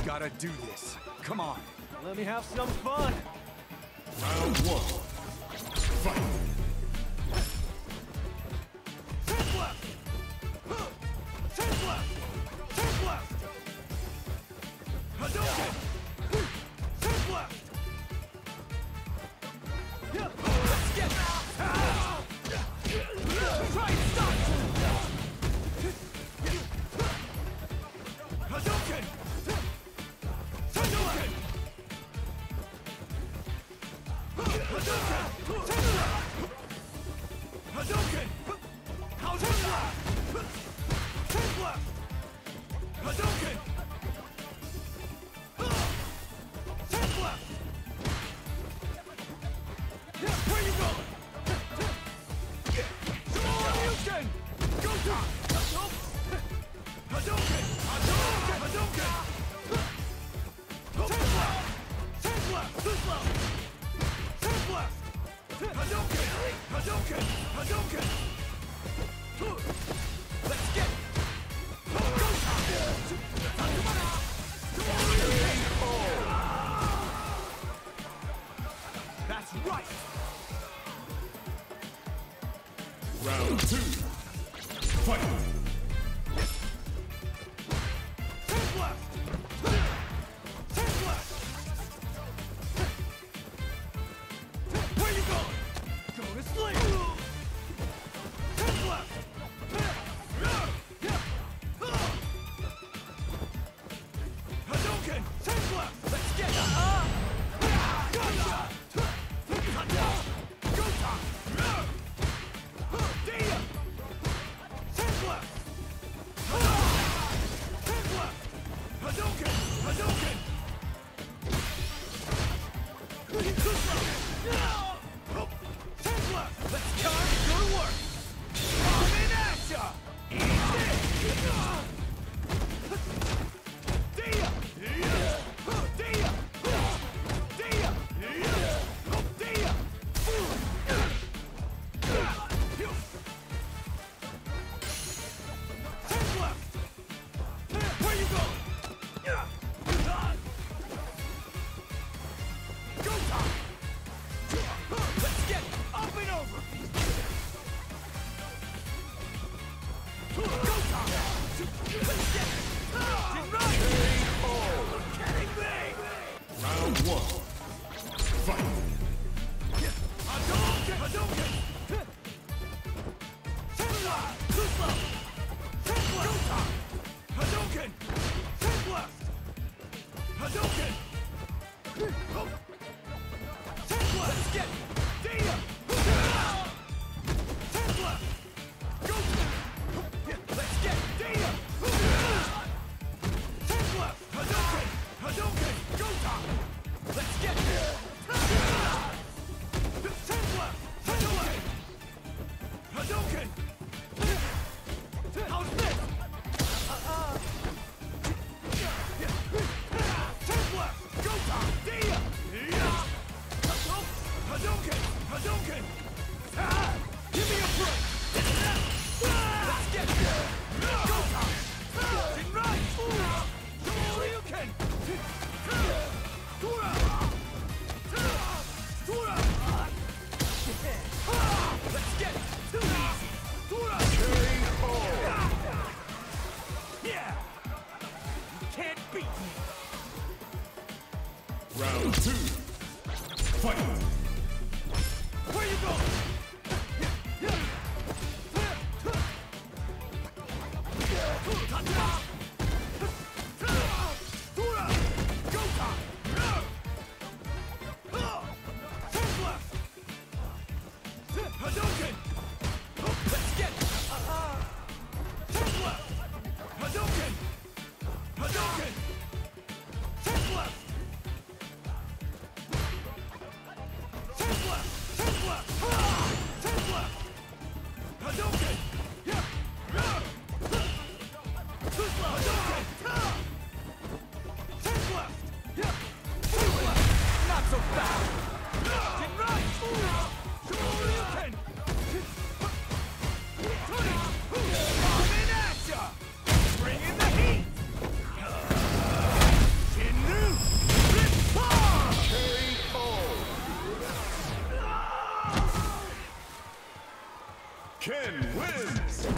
gotta do this. Come on. Let me have some fun. Round one. Fight. Take left. Take left. Take left. Hadouken. Take left. Let's get out. Try and stop. Hadouken. Hadouken. Hadouken! Take left! Hadouken! Take left! Take left! Hadouken! Take left! Where you going? Hadouken! Go time! Hadouken! Hadouken! Hadouken! Take left! Take left! Too slow! Take left! Hadouken! Hadouken! Hadouken! Let's get it! Go time! That's right! Round two. Fight. Take left! Take left! Where you going? Go to sleep! Take left! Hadouken! Take left! Let's get it! Go time! Go time! Dia! Take left! Take left! Hadouken! Hadouken! Take left! Let's time your work! Coming at ya! Easy! Dia! Dia! Dia! Dia! Dia! Take left! Where you going? Go time! Let's get up and over! Go time! Let's get it! Right! You're kidding me! Round one. Fight. Hadouken! Hadouken! Take left! Too slow! Take left! Go time! Hadouken! Take left! Hadouken! Take left! Let's get it! Dia! Take left! Go! Let's get it! Dia! Take left! Hadouken! Hadouken! Go time! Let's get it! Take left! Hadouken! Hadouken! How's this? Take left! Go time! Dia! Hadouken! Hadouken! Give me a break! Let's get it! Go time! Getting right! Shoryuken! Tura! Tura! Let's get it! Too easy! Tura! Yeah! You can't beat me! Round two. Fight. Where you going? Go time! Take left! Hadouken! Let's get it! Take left! Hadouken! Hadouken! Take left! Take left! Take left! Ken wins!